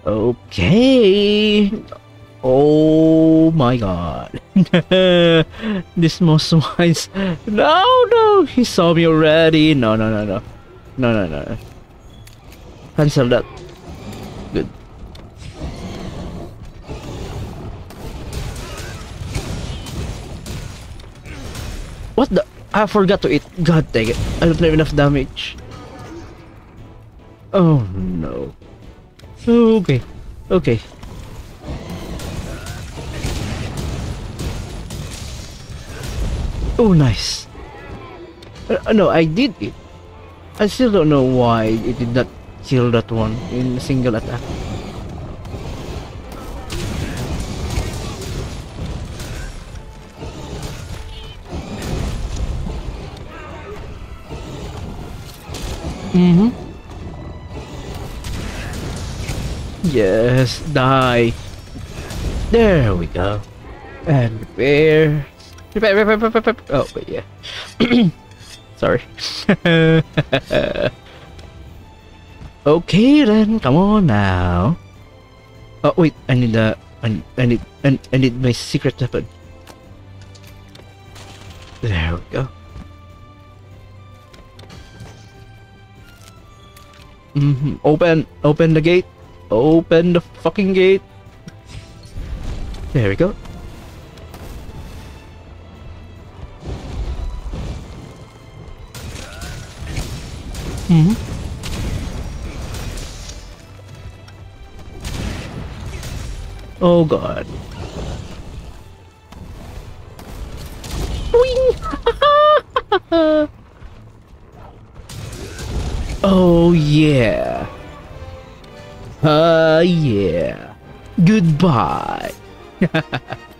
Okay. Oh my god. This Mosswines. No, no, he saw me already. No, no, no, no. No, no, no. Cancel that. Good. What the? I forgot to eat. God dang it. I don't have enough damage. Oh no. Okay. Okay. Oh, nice. No, I did it. I still don't know why it did not kill that one in a single attack. Mm-hmm. Yes, die. There we go. And repair. Repair. Oh, but yeah. Sorry. Okay then, come on now. Oh wait, I need I need my secret weapon. There we go. Open the gate. Open the fucking gate. There we go. Oh god. Wing! Oh yeah. Yeah. Goodbye.